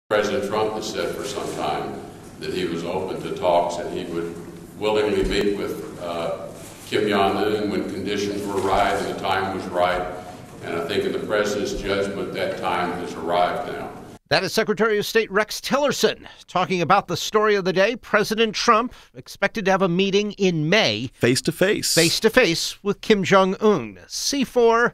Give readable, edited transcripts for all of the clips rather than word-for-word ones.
President Trump has said for some time that he was open to talks and he would willingly meet with Kim Jung Un when conditions were right and the time was right. And I think in the president's judgment, that time has arrived now. That is Secretary of State Rex Tillerson talking about the story of the day. President Trump expected to have a meeting in May. Face-to-face. Face-to-face with Kim Jung Un. C4,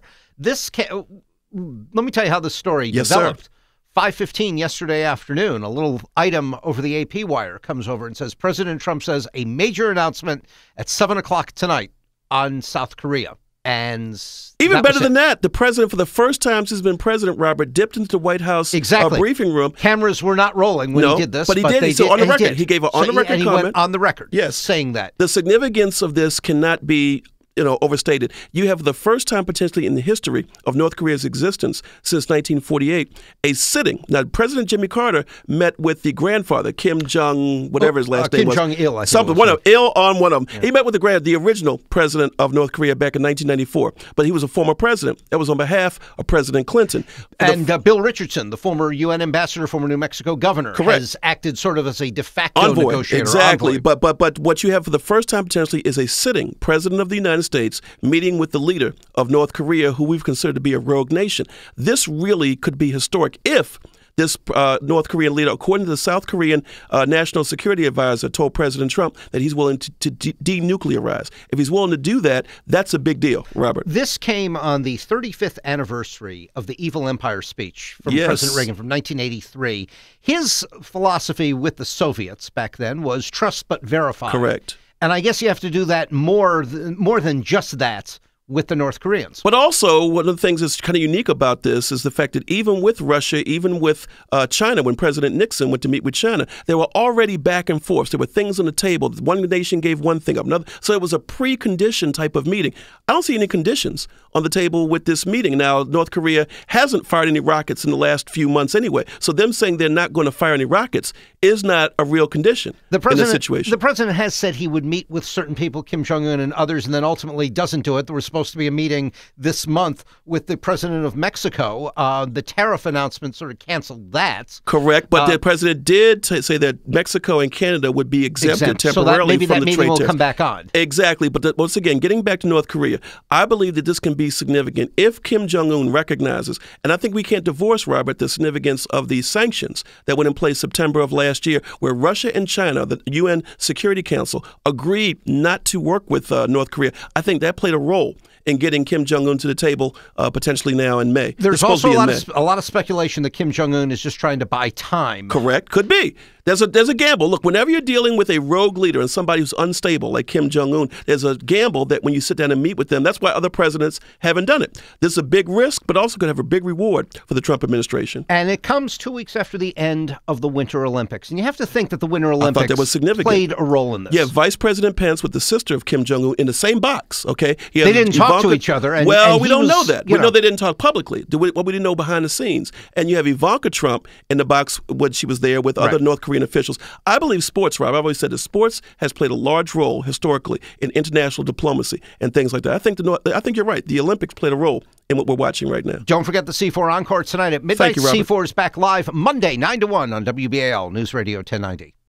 let me tell you how this story developed. Sir. 5:15 yesterday afternoon, a little item over the AP wire comes over and says, President Trump says a major announcement at 7 o'clock tonight on South Korea. And even better than that, the president, for the first time since he's been president, Robert, dipped into the White House briefing room. Cameras were not rolling when he did this. But he did. So on the record. He gave an on-the-record comment. He went on the record yes, saying that. The significance of this cannot be overstated. You have the first time potentially in the history of North Korea's existence since 1948, a sitting. Now, President Jimmy Carter met with the grandfather, Kim Jung, whatever his last name was. Kim Jong-il, I think. Something, one of them. Yeah. He met with the original president of North Korea back in 1994, but he was a former president. That was on behalf of President Clinton. And Bill Richardson, the former UN ambassador, former New Mexico governor, has acted sort of as a de facto negotiator. Exactly. But what you have for the first time potentially is a sitting president of the United States meeting with the leader of North Korea, who we've considered to be a rogue nation. This really could be historic if this North Korean leader, according to the South Korean National Security Advisor, told President Trump that he's willing to denuclearize. If he's willing to do that, that's a big deal, Robert. This came on the 35th anniversary of the Evil Empire speech from President Reagan from 1983. His philosophy with the Soviets back then was trust but verify. Correct. And I guess you have to do that more than just that with the North Koreans. But also, one of the things that's kind of unique about this is the fact that even with Russia, even with China, when President Nixon went to meet with China, they were already back and forth. There were things on the table. One nation gave one thing up, another. So it was a preconditioned type of meeting. I don't see any conditions on the table with this meeting. Now, North Korea hasn't fired any rockets in the last few months anyway. So them saying they're not going to fire any rockets is not a real condition in this situation. The president has said he would meet with certain people, Kim Jung Un and others, and then ultimately doesn't do it. There was supposed to be a meeting this month with the president of Mexico. The tariff announcement sort of canceled that. Correct, but the president did say that Mexico and Canada would be exempted temporarily so from the trade tariffs. Maybe that meeting will come back on. Exactly, but once again, getting back to North Korea, I believe that this can be significant if Kim Jung Un recognizes, and I think we can't divorce, Robert, the significance of the sanctions that went in place September of last year, where Russia and China, the UN Security Council, agreed not to work with North Korea. I think that played a role in getting Kim Jung Un to the table potentially now in May. There's also a lot of speculation that Kim Jung Un is just trying to buy time. Correct. Could be. There's a gamble. Look, whenever you're dealing with a rogue leader and somebody who's unstable like Kim Jung Un, there's a gamble that when you sit down and meet with them, that's why other presidents haven't done it. This is a big risk, but also could have a big reward for the Trump administration. And it comes 2 weeks after the end of the Winter Olympics. And you have to think that the Winter Olympics that was significant. Played a role in this. Yeah, Vice President Pence with the sister of Kim Jong Un in the same box, okay? They didn't talk to each other. And we don't know that. We know they didn't talk publicly. What we didn't know behind the scenes. And you have Ivanka Trump in the box when she was there with other North Korean officials. I believe sports, Rob, I've always said that sports has played a large role historically in international diplomacy and things like that. I think you're right. The Olympics played a role in what we're watching right now. Don't forget the C4 Encore tonight at midnight. Thank you, Robert. C4 is back live Monday, 9 to 1 on WBAL News Radio 1090.